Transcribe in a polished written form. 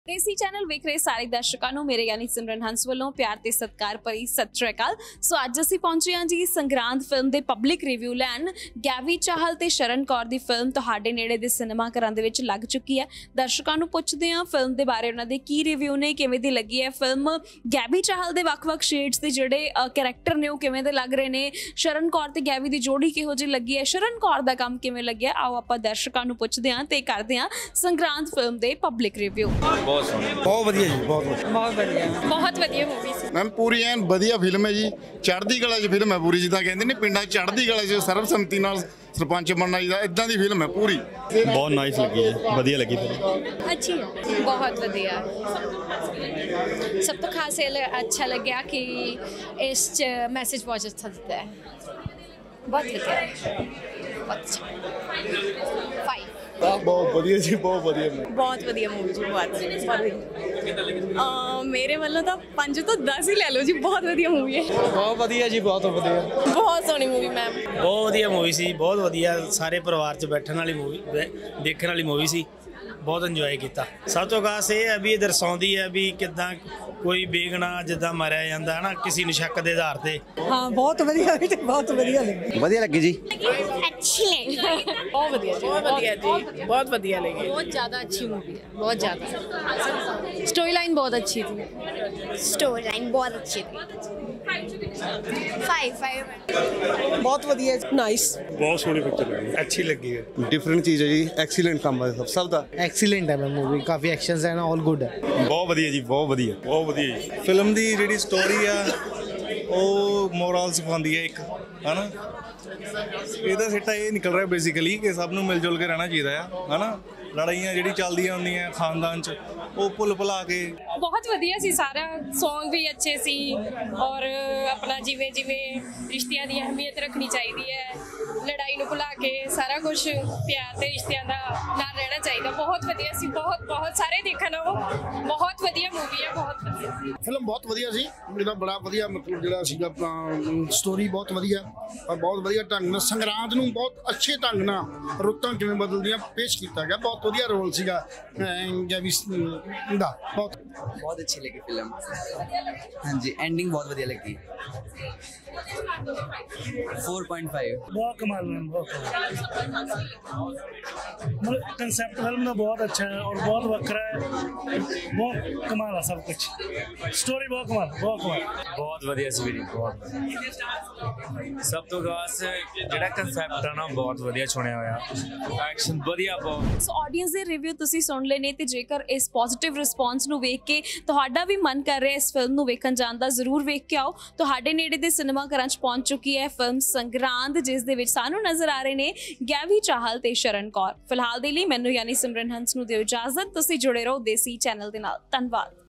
देसी चैनल वेख रहे सारे दर्शकों को मेरे यानी सिमरन हंस वालों प्यार ते सत्कार भरी सत श्री अकाल। सो अज असीं पहुंचे हां जी संग्रांद फिल्म दे पब्लिक रिव्यू लैन। गैवी चाहल ते शरण कौर दी फिल्म तुहाडे नेड़े दे सिनेमा घरां दे विच लग चुकी है। दर्शकों को पुछदे हां फिल्म दे बारे उन्हां दे की रिव्यू ने, किवें दी लगी है फिल्म। गैवी चाहल दे वख-वख शेड्स दे जिहड़े कैरेक्टर ने किवें दे लग रहे ने, शरण कौर ते गैवी दी जोड़ी किहो जी लगी है, शरण कौर दा काम किवें लग्गिया, आओ आपां दर्शकों को पुछदे हां ते करदे हां संग्रांद फिल्म दे पब्लिक रिव्यू। बहुत बढ़िया जी, बहुत बढ़िया मूवी सी मैम। पूरी एन बढ़िया फिल्म है जी, चढ़दी कला च फिल्म है पूरी, जिद्दां कहंदे ने पिंडां चढ़दी कला च सर्वसम्मति नाल सरपंच बनना चाहिए, इदां दी फिल्म है पूरी। बहुत नाइस लगी जी, बढ़िया लगी फिल्म, अच्छी है, बहुत बढ़िया। सब तो खास अच्छा लग्या कि इस मैसेज बहुत अच्छा दिता है, बहुत बढ़िया, बहुत अच्छा। 5 बहुत बढ़िया जी, बहुत बढ़िया मूवी जी, मेरे वालों तो 5 तो 10 ही ले लो जी, बहुत बढ़िया मूवी है। बहुत बढ़िया जी, बहुत बढ़िया, बहुत सोहनी मूवी मैम, बहुत बढ़िया मूवी सी, बहुत बढ़िया। सारे परिवार च बैठने वाली मूवी, देखने वाली मूवी सी, बहुत इंजॉय किया। सब तो खास ये है भी दर्शाउंदी है भी किदां कोई बेगना जिद्दां मारिया जांदा है ना किसी नू शक दे आधार ते। हाँ बहुत बढ़िया लगी जी। अच्छी लगी, बहुत बढ़िया जी, बहुत बढ़िया लगी, बहुत ज़्यादा अच्छी मूवी है, बहुत ज़्यादा। स्टोरी लाइन बहुत अच्छी थी, 5 बहुत बढ़िया, नाइस, बहुत सोहनी पिक्चर लगी, अच्छी लगी है, डिफरेंट चीज़ है जी, एक्सीलेंट काम है सब दा, एक्सीलेंट है मैम मूवी, काफ़ी एक्शंस है ना, ऑल गुड है। बहुत बढ़िया जी, बहुत बढ़िया, बहुत बढ़िया जी। फिल्म दी ਜਿਹੜੀ ਸਟੋਰੀ ਆ ਉਹ ਮੋਰਲ ਸਿਖਾਉਂਦੀ ਹੈ ਇੱਕ, ਹਨਾ। ਇਹਦਾ ਸਿੱਟਾ ਇਹ ਨਿਕਲ ਰਿਹਾ ਬੇਸਿਕਲੀ ਕਿ ਸਭ ਨੂੰ ਮਿਲ ਜੁਲ ਕੇ ਰਹਿਣਾ ਚਾਹੀਦਾ ਆ, ਹਨਾ। ਲੜਾਈਆਂ ਜਿਹੜੀ ਚੱਲਦੀਆਂ ਹੁੰਦੀਆਂ ਖਾਨਦਾਨ 'ਚ ਉਹ ਭੁੱਲ ਭੁਲਾ ਕੇ। बहुत वधिया सी, सारा सॉन्ग भी अच्छे सी और अपना जिवें जिवें रिश्तियां दी अहमियत रखनी चाहिए है, लड़ाई नूं भुला के सारा कुछ प्यार ते रिश्तियां दा नाल रहना चाहिए। बहुत वधिया सी, बहुत सारे देखण वो बहुत वधिया मूवी है, बहुत वधिया फिल्म बहुत वधिया सी, मेरा बड़ा वधिया मतलब जिहड़ा सीगा स्टोरी बहुत वधिया और बहुत वधिया ढंग नाल संग्रांद नूं बहुत अच्छे ढंग नाल रुत्तां किवें बदलदियां पेश कीता गया। बहुत वधिया रोल सीगा गैवी दा, बहुत अच्छी लगी फिल्म। हाँ जी, एंडिंग बहुत बढ़िया लगी। 4.5 बहुत कमाल है, बहुत कंसेप्ट फिल्म का बहुत अच्छा है और बहुत वक्रा है, बहुत कमाल है सब कुछ, स्टोरी बहुत कमाल बहुत बढ़िया सी, बहुत सब तो खास ਜਿਹੜਾ ਕੰਸੈਪਟ ਹੈ ਨਾ ਬਹੁਤ ਵਧੀਆ ਚੁਣਿਆ ਹੋਇਆ, ਐਕਸ਼ਨ ਵਧੀਆ ਬਹੁਤ। ਸੋ ਆਡੀਅנס ਦੇ ਰਿਵਿਊ ਤੁਸੀਂ ਸੁਣ ਲਏ ਨੇ ਤੇ ਜੇਕਰ ਇਸ ਪੋਜ਼ਿਟਿਵ ਰਿਸਪੌਂਸ ਨੂੰ ਵੇਖ ਕੇ ਤੁਹਾਡਾ ਵੀ ਮਨ ਕਰ ਰਿਹਾ ਇਸ ਫਿਲਮ ਨੂੰ ਵੇਖਣ ਜਾਣ ਦਾ, ਜ਼ਰੂਰ ਵੇਖ ਕੇ ਆਓ। ਤੁਹਾਡੇ ਨੇੜੇ ਦੇ ਸਿਨੇਮਾ ਘਰਾਂ 'ਚ ਪਹੁੰਚ ਚੁੱਕੀ ਹੈ ਫਿਲਮ ਸੰਗਰਾਂਦ, ਜਿਸ ਦੇ ਵਿੱਚ ਸਾਨੂੰ ਨਜ਼ਰ ਆ ਰਹੇ ਨੇ ਗੈਵੀ ਚਾਹਲ ਤੇ ਸ਼ਰਨ ਕੌਰ। ਫਿਲਹਾਲ ਦੇ ਲਈ ਮੈਨੂੰ ਯਾਨੀ ਸਿਮਰਨ ਹੰਸ ਨੂੰ ਦਿਓ ਇਜਾਜ਼ਤ। ਤੁਸੀਂ ਜੁੜੇ ਰਹੋ ਦੇਸੀ ਚੈਨਲ ਦੇ ਨਾਲ। ਧੰਨਵਾਦ।